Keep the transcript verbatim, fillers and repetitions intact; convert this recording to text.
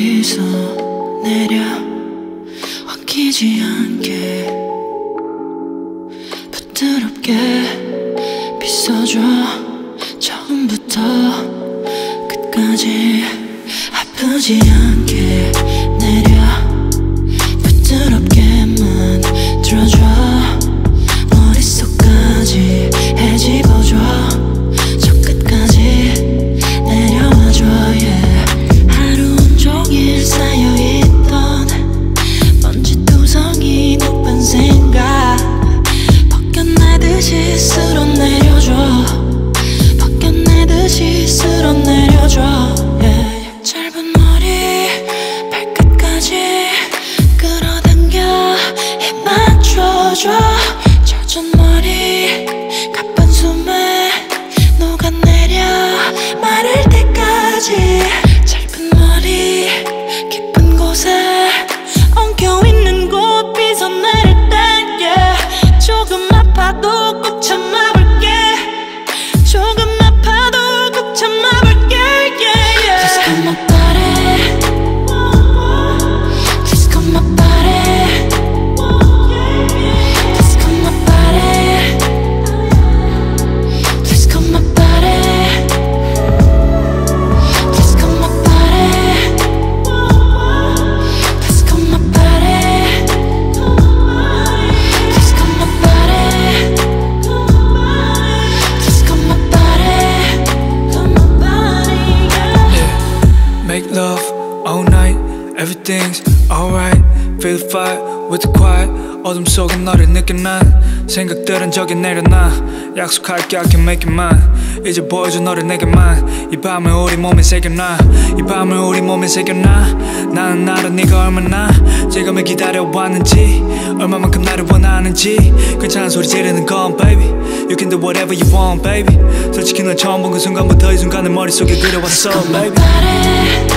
여기서 내려 엉키지 않게 부드럽게 빗어줘. 처음부터 끝까지 아프지 않게 내려 부드럽게만 들어줘. 머릿속까지 헤집어줘. 저 끝까지 내려와줘. yeah. 하루 온종일 쌓여있던 먼지투성이 높은 생각 벗겨내듯이 쓸어내려줘. 벗겨내듯이 쓸어내려줘. yeah. 짧은 머리 발끝까지 끌어당겨 힘 맞춰줘. 젖은 머리 가쁜 숨에 녹아내려 마를 때까지. 짧은 머리 깊은 곳에 엉켜있는 곳 빗어내릴 때 yeah. 조금 아파도 꾹 참아볼게. 조금 아파도 꾹 참아볼게. yeah, yeah. Please come my body. Please come my body. Please come my body. Please come my body. Please come my body. Please come my body. Please come my body. Please come my body. Come my body, yeah. Yeah, make love all night, everything's alright. Feel the fire with the quiet. 어둠 속에 너를 느껴 난 생각들은 저기 내려놔. 약속할게 I can make it mine. 이제 보여줘 너를 내게만. 이 밤을 우리 몸에 새겨놔. 이 밤을 우리 몸에 새겨놔. 나는 알아 네가 얼마나 지금을 기다려왔는지, 얼마만큼 나를 원하는지. 괜찮은 소리 지르는 건 baby. You can do whatever you want baby. 솔직히 널 처음 본 그 순간부터 이 순간을 머릿속에 그려왔어 baby.